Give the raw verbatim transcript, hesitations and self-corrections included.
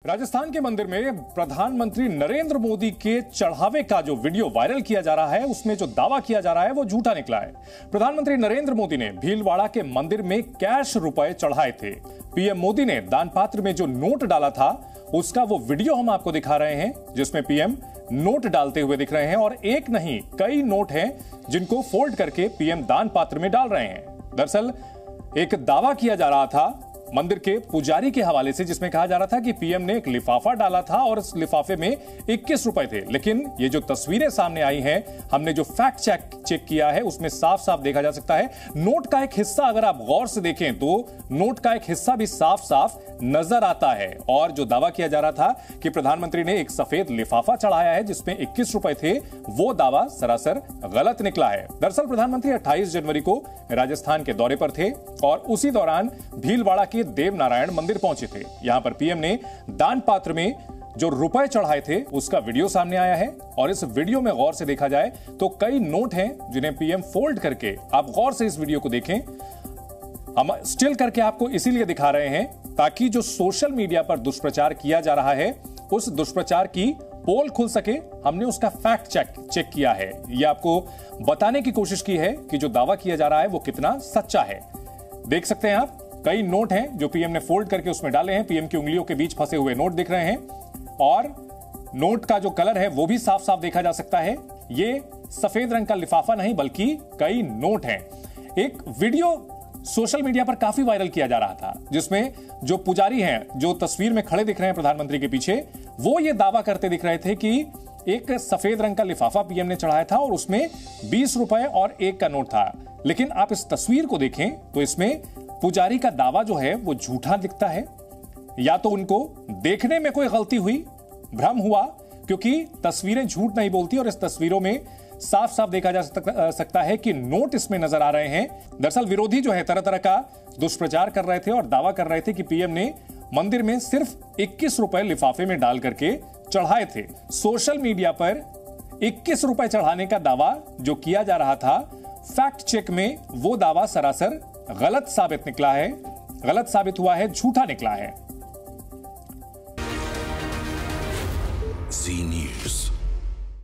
राजस्थान के मंदिर में प्रधानमंत्री नरेंद्र मोदी के चढ़ावे का जो वीडियो वायरल किया जा रहा है, उसमें जो दावा किया जा रहा है वो झूठा निकला है। प्रधानमंत्री नरेंद्र मोदी ने भीलवाड़ा के मंदिर में कैश रुपए चढ़ाए थे। पीएम मोदी ने दान पात्र में जो नोट डाला था उसका वो वीडियो हम आपको दिखा रहे हैं, जिसमें पीएम नोट डालते हुए दिख रहे हैं और एक नहीं कई नोट हैं जिनको फोल्ड करके पीएम दान पात्र में डाल रहे हैं। दरअसल एक दावा किया जा रहा था मंदिर के पुजारी के हवाले से, जिसमें कहा जा रहा था कि पीएम ने एक लिफाफा डाला था और इस लिफाफे में इक्कीस रुपए थे। लेकिन ये जो तस्वीरें सामने आई हैं, हमने जो फैक्ट चेक चेक किया है उसमें साफ साफ देखा जा सकता है नोट का एक हिस्सा, अगर आप गौर से देखें तो नोट का एक हिस्सा भी साफ साफ नजर आता है। और जो दावा किया जा रहा था कि प्रधानमंत्री ने एक सफेद लिफाफा चढ़ाया है जिसमें इक्कीस रुपए थे, वो दावा सरासर गलत निकला है। दरअसल प्रधानमंत्री अट्ठाईस जनवरी को राजस्थान के दौरे पर थे और उसी दौरान भीलवाड़ा के देवनारायण मंदिर पहुंचे थे। यहां पर पीएम ने दान पात्र में जो रुपए चढ़ाए थे उसका वीडियो सामने आया है और इस वीडियो में गौर से देखा जाए तो कई नोट हैं जिन्हें पीएम फोल्ड करके, आप गौर से इस वीडियो को देखें, हम स्टिल करके आपको इसीलिए दिखा रहे हैं ताकि जो सोशल मीडिया पर दुष्प्रचार किया जा रहा है उस दुष्प्रचार की पोल खुल सके। हमने उसका फैक्ट चेक चेक किया है, यह आपको बताने की कोशिश की है कि जो दावा किया जा रहा है वो कितना सच्चा है। देख सकते हैं आप, कई नोट हैं जो पीएम ने फोल्ड करके उसमें डाले हैं। पीएम की उंगलियों के बीच फंसे हुए नोट दिख रहे हैं और नोट का जो कलर है वो भी साफ साफ देखा जा सकता है। ये सफेद रंग का लिफाफा नहीं बल्कि कई नोट हैं। एक वीडियो सोशल मीडिया पर काफी वायरल किया जा रहा था जिसमें जो पुजारी हैं, जो तस्वीर में खड़े दिख रहे हैं प्रधानमंत्री के पीछे, वो ये दावा करते दिख रहे थे कि एक सफेद रंग का लिफाफा पीएम ने चढ़ाया था और उसमें बीस रुपए और एक का नोट था। लेकिन आप इस तस्वीर को देखें तो इसमें पुजारी का दावा जो है वो झूठा दिखता है। या तो उनको देखने में कोई गलती हुई, भ्रम हुआ, क्योंकि तस्वीरें झूठ नहीं बोलती और इस तस्वीरों में साफ साफ देखा जा सकता है कि नोट इसमें नजर आ रहे हैं। दरअसल विरोधी जो है तरह तरह का दुष्प्रचार कर रहे थे और दावा कर रहे थे कि पीएम ने मंदिर में सिर्फ इक्कीस रुपए लिफाफे में डाल करके चढ़ाए थे। सोशल मीडिया पर इक्कीस रुपए चढ़ाने का दावा जो किया जा रहा था, फैक्ट चेक में वो दावा सरासर गलत साबित निकला है, गलत साबित हुआ है, झूठा निकला है।